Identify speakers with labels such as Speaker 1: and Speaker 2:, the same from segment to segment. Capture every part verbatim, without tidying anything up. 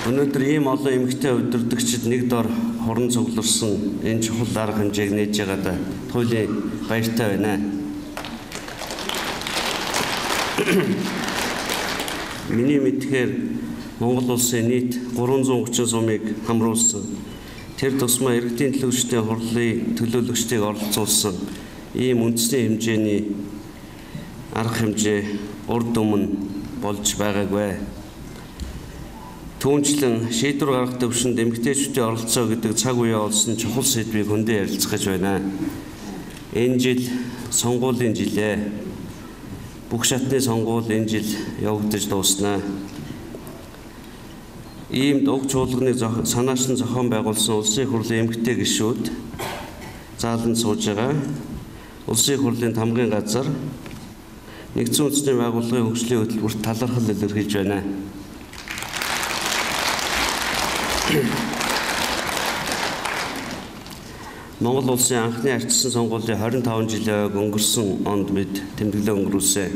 Speaker 1: Өнөөдөр ийм олон эмэгтэй удирдагчид нэг дор хорон цугларсан энэ чухал арга хэмжээг нээж байгаадаа туйлын баяртай байна. Миний мэдхээр Монгол улсын нийт гурван зуун гучин сумыг хамруулсан, тэр тусмаа иргэдийн төлөөлөгчдийн хурлын төлөөлөгчдийг оролцуулсан ийм үндэсний хэмжээний арга хэмжээ урд өмнө болж байгаагүй. Түүнчлэн шийдвэр гаргах төвшөнд эмэгтэйчүүдийн оролцоо гэдэг цаг үеэ олсон чухал сэдвийг хөндөө ярилцах гэж байна. Энэ жил сонгуулийн жилээ. Бүх шатны сонгуул энэ жил явагдаж дууснаа. Иймд уг чуулганы санаачны зохион байгуулсан улсын хурлын эмэгтэй гишүүд зааланд сууж байгаа. Улсын хурлын тамгын газар нэгдсэн үндэсний байгууллагын хөгжлийн хөтөлбөрт талархал илэрхийлж байна. Монгол улсын анхны ардчилсан сонгуулийн хорин таван жилийн өнгөрсөн онд бид тэмдэглээ өнгөрүүлсэн.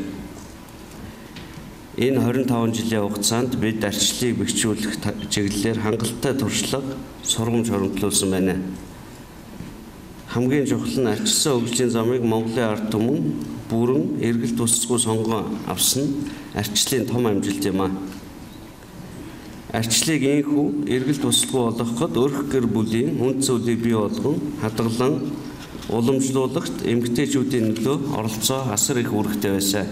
Speaker 1: Энэ хорин таван жилийн хугацаанд бид ардчлалыг бэхжүүлэх чиглэлээр хангалттай туршлага, сургамж хөрөнгөлүүлсэн байна. Хамгийн чухал нь ардчилсан хөгжлийн замыг Монголын ард түмэн бүрэн эргэлт тусцгүй сонгон авсан ардчлалын том амжилт юм а. Ардчлалыг инхүү эргэлт тусалгүй болгоход өрх гэр бүлийн хүнд зүйлийг бий болгон хадгалан уламжлуулагт эмэгтэйчүүдийн нөлөө оролцоо асар их үүрэгтэй байсан.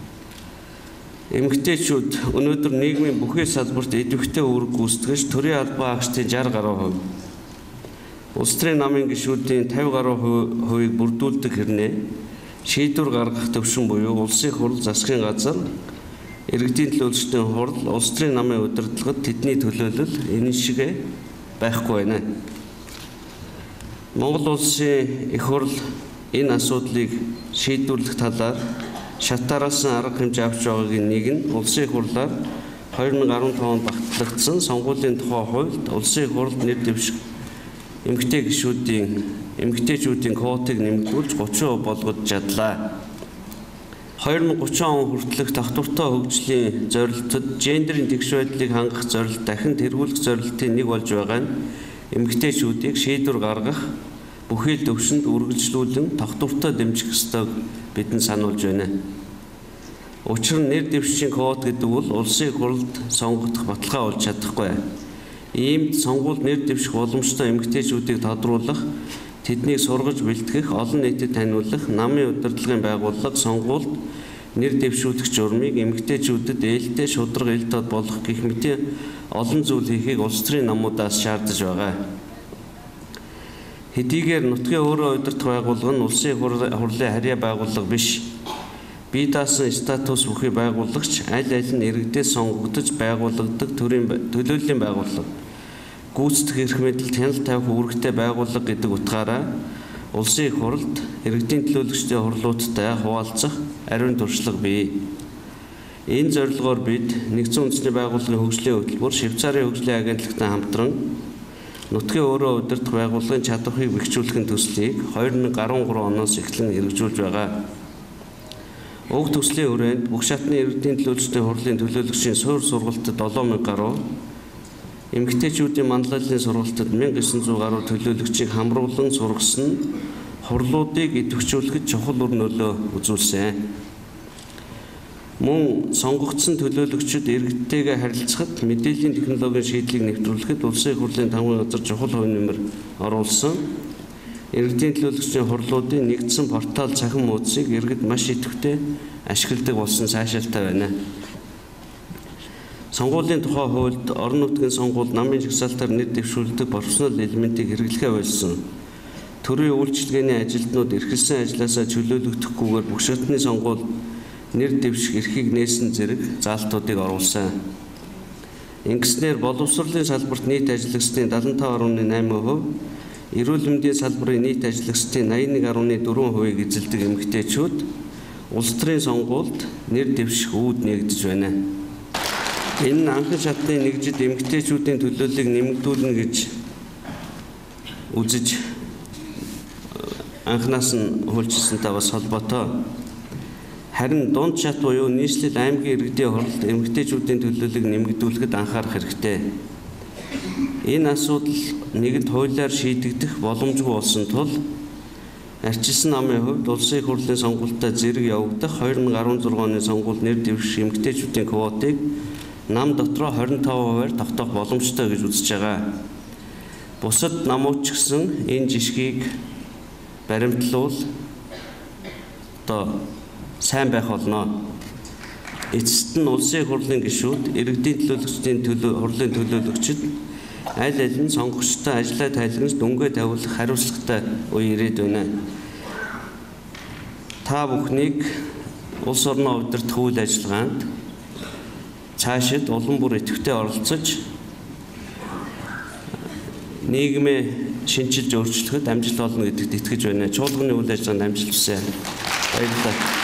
Speaker 1: Эмэгтэйчүүд өнөөдөр нийгмийн бүхий салбарт идэвхтэй үүрэг гүйцэтгэж төрийн албан хаагчдын шестьдесят гаруй хувь, улс төрийн намын гишүүдийн пятьдесят гаруй хувийг бүрдүүлдэг хэрнээ шийдвэр гаргах төвшин буюу улсын хурл, засгийн газар, иргэдийн төлөөлөгчдийн хурл, улс төрийн намын удирдлагад тэдний төлөөлөл энэ шиг байхгүй байна. Монгол улсын их хурл энэ асуудлыг шийдвэрлэх талаар шатаараасан арга хэмжээ авч байгаагийн нэг нь улсын их хурлаар две тысячи десять онд багтлагдсан сонгуулийн тухай хуульд улсын их хурлд нэр дэвших эмэгтэй гишүүдийн эмэгтэйчүүдийн квотыг нэмэгдүүлж тридцать хувь болгож чадлаа. две тысячи тридцать он хүртэлх давтвартай хөгжлийн зорилтод гендерийн тэгш байдлыг хангах зорилт дахин тэргүүлэх зорилтын нэг болж байгаа нь эмэгтэйчүүдийг шийдвэр гаргах бүхий л төвшөнд үргэлжлүүлэн давтвартай дэмжих ёстойг бидэнд сануулж байна. Учир нь нэр дэвшгийн квот гэдэг бол улсын их хурлд сонгогдох баталгаа болж чадахгүй. Иймд сонгуульд нэр дэвших боломжтой эмэгтэйчүүдийг тодруулах, тэднийг сургаж бэлтгэх, олон нийтэд таниулах, намын удирдлагын байгууллага сонгуульд нэр дэвшүүлэх журмыг эмэгтэйчүүдэд ээлтэй шударга ил дод болох гэх мэт олон зүйл хийхийг улс төрийн намуудаас шаардаж байгаа. Хэдийгээр нутгийн өөрөө удирдах байгууллага нь улсын хурлын харьяа байгууллага биш, бие даасан статус бүхий байгууллагч аль аль нь иргэдээс сонгогдож байгуулагддаг төрийн төлөөллийн байгууллага, гүйцэтгэх эрх мэдэл хяналт тавих үүрэгтэй байгууллага гэдэг утгаараа улсын их хурлд иргэдийн төлөөлөгчдийн хурлуудтай хуваалцах ариун туршлага бий. Энэ зорилгоор бид нэгдсэн үндэсний байгууллагын хөгжлийн хөтөлбөр, Швейцарын хөгжлийн агентлагтай хамтран нутгийн өөрөө удирдах байгууллагын чадварыг бэхжүүлэхин төслийг две тысячи десять оноос эхлэн хэрэгжүүлж байгаа. Уг төслийн хүрээнд бүх шатны иргэдийн төлөөлөгчдийн хурлын төлөөлөгчийн суур сургалтад долоо мянга гаруй, эмэгтэйчүүдийн манлайлалын сургалтад мянга девять жүз гаруй төлөөлөгчийг хамруулан сургасан нь хурлуудыг идэвхжүүлэхэд чухал үр нөлөө үзүүлсэн. Мөн сонгогдсон төлөөлөгчид иргэдтэйгээ харилцахад мэдээллийн технологийн шийдлийг нэвтрүүлэхэд улсын их хурлын тамгын газар чухал хувь нэмэр оруулсан. Иргэдийн төлөөлөгчдийн хурлуудын нэгдсэн портал цахим хуудсыг иргэд маш идэвхтэй ашигладаг болсон сайшаалтай байна. Сонгуулийн тухай хуульд орон нутгийн сонгуульд намын жагсаалтаар нэр дэвшүүлдэг профессионал элементийг хэрэглэхээ болсон. Төрийн үйлчилгээний ажилтнууд эрхэлсэн ажилласаа чөлөөлөгдөхгүйгээр бүх шатны сонгуульд нэр дэвших эрхийг нээсэн зэрэг заалтуудыг оруулсан. Ингэснээр боловсролын салбарт нийт ажиллагчдын seventy-five point eight хувь, эрүүл мэндийн салбарын нийт ажиллагчдын ninety-one point four хувийг эзэлдэг эмэгтэйчүүд улс төрийн сонгуульд нэр дэвших үүд нэгдэж байна. Энэ нь анхан шатны нэгжид эмэгтэйчүүдийн төлөөллийг нэмэгдүүлнэ гэж үзэж анхнаас нь хуульчилсантай бас холбоотой. Харин дунд шат буюу нийслэл аймгийн иргэдийн хурлд эмэгтэйчүүдийн төлөөллийг нэмэгдүүлэхэд анхаарах хэрэгтэй. Энэ асуудал нэгэнт хуулиар шийдэгдэх боломжгүй болсон тул арчилсан намын хувьд улсын их хурлын сонгуультай зэрэг явагдах две thousand sixteen оны сонгуульд нэр дэвших эмэгтэйчүүдийн квотыг нам дотроо twenty-five хувиар тогтоох боломжтой гэж үзэж байгаа. Бусад намууд ч гэсэн энэ жишгийг баримтлуул одоо сайн байх болно. Эцэст нь улсын их хурлын гишүүд, иргэдийн төлөөлөгчдийн төлөө хурлын төлөөлөгчид аль аль нь сонгогчтой ажлаа тайлгнаж дүнгээ тавиулах хариуцлагатай үе ирээд байна. Та бүхнийг улс орноо удирдах үйл ажиллагаанд цаашид улам бүр идэвхтэй оролцож нийгмээ шинжилж өөрчлөхөд амжилт олно гэдэгт итгэж байна. Чуулганы үйл ажиллагаанд амжилт хүсье. Баярлалаа.